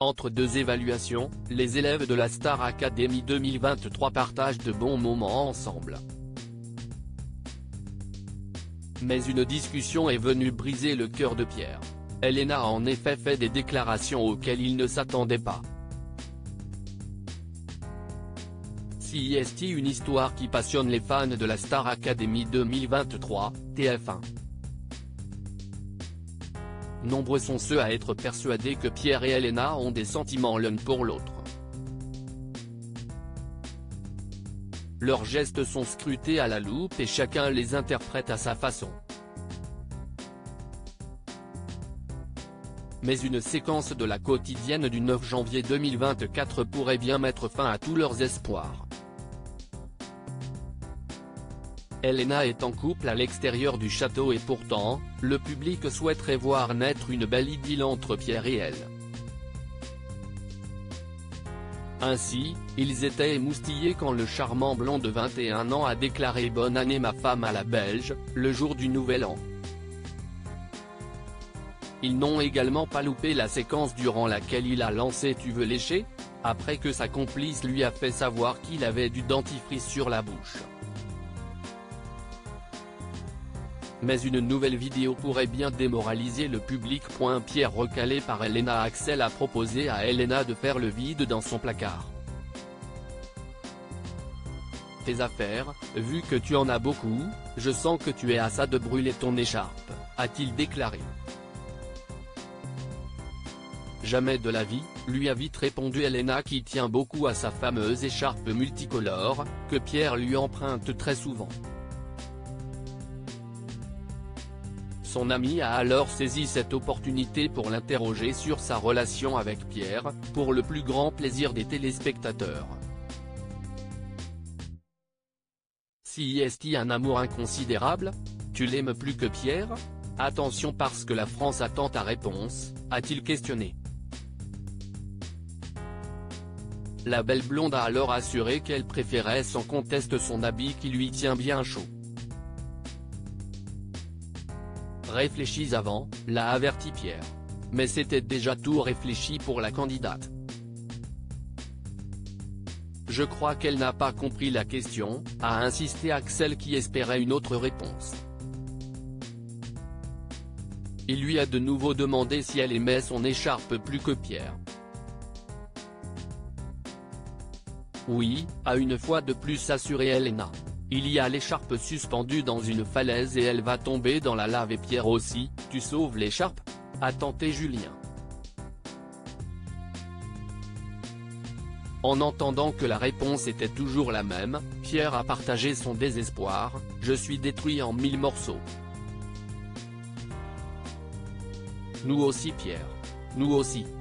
Entre deux évaluations, les élèves de la Star Academy 2023 partagent de bons moments ensemble. Mais une discussion est venue briser le cœur de Pierre. Elena a en effet fait des déclarations auxquelles il ne s'attendait pas. CIST, une histoire qui passionne les fans de la Star Academy 2023, TF1. Nombreux sont ceux à être persuadés que Pierre et Elena ont des sentiments l'un pour l'autre. Leurs gestes sont scrutés à la loupe et chacun les interprète à sa façon. Mais une séquence de la quotidienne du 9 janvier 2024 pourrait bien mettre fin à tous leurs espoirs. Elena est en couple à l'extérieur du château et pourtant, le public souhaiterait voir naître une belle idylle entre Pierre et elle. Ainsi, ils étaient émoustillés quand le charmant blond de 21 ans a déclaré « Bonne année ma femme » à la Belge, le jour du Nouvel An. Ils n'ont également pas loupé la séquence durant laquelle il a lancé « Tu veux lécher ?», après que sa complice lui a fait savoir qu'il avait du dentifrice sur la bouche. Mais une nouvelle vidéo pourrait bien démoraliser le public. Pierre, recalé par Elena. Axel a proposé à Elena de faire le vide dans son placard. Tes affaires, vu que tu en as beaucoup, je sens que tu es à ça de brûler ton écharpe, a-t-il déclaré. Jamais de la vie, lui a vite répondu Elena, qui tient beaucoup à sa fameuse écharpe multicolore, que Pierre lui emprunte très souvent. Son ami a alors saisi cette opportunité pour l'interroger sur sa relation avec Pierre, pour le plus grand plaisir des téléspectateurs. CIST, un amour inconsidérable ? Tu l'aimes plus que Pierre ? Attention, parce que la France attend ta réponse, a-t-il questionné. La belle blonde a alors assuré qu'elle préférait sans conteste son habit qui lui tient bien chaud. Réfléchis avant, l'a averti Pierre. Mais c'était déjà tout réfléchi pour la candidate. Je crois qu'elle n'a pas compris la question, a insisté Axel, qui espérait une autre réponse. Il lui a de nouveau demandé si elle aimait son écharpe plus que Pierre. Oui, a une fois de plus assuré Elena. Il y a l'écharpe suspendue dans une falaise et elle va tomber dans la lave, et Pierre aussi. Tu sauves l'écharpe ? A tenté Julien. En entendant que la réponse était toujours la même, Pierre a partagé son désespoir. Je suis détruit en 1000 morceaux. Nous aussi Pierre. Nous aussi.